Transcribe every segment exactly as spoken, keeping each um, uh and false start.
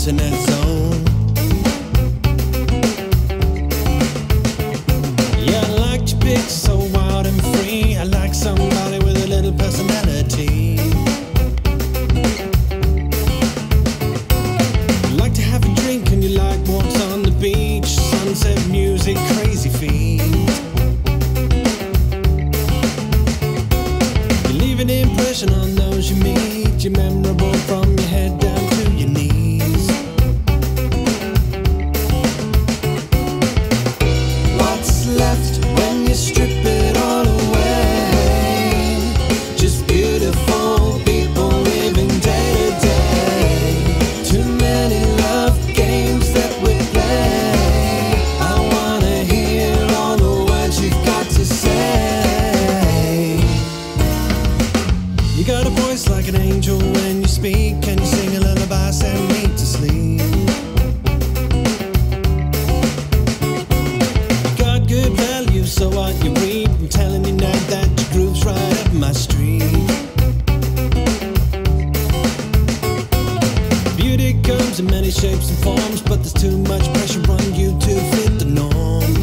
internet zone. Yeah, I like your pics so wild and free. I like somebody with a little personality. You like to have a drink and you like walks on the beach, sunset music, crazy feet. You leave an impression on those you meet. You're memorable from your head down to your knees. What's left when you strip it all away? Just beautiful people living day to day. Too many love games that we play. I wanna hear all the words you've got to say. You got a voice like an angel when you speak. Can you sing a lullaby, send me to sleep? You got good value, so what you read. I'm telling you now that your groove's right up my street. Beauty comes in many shapes and forms, but there's too much pressure on you to fit the norm.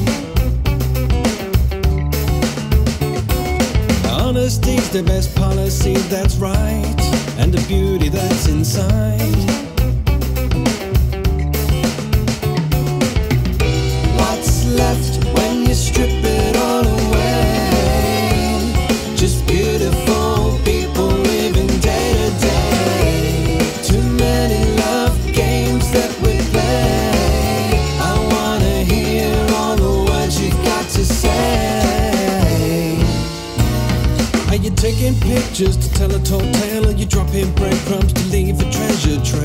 Honesty's the best policy, that's right, and the beauty that's inside. What's left when you strip it all away? Just beautiful people living day to day. Too many love games that we play. I wanna hear all the words you've got to say. Are you taking pictures to tell a tall tale? Are you dropping breadcrumbs to leave a treasure trail?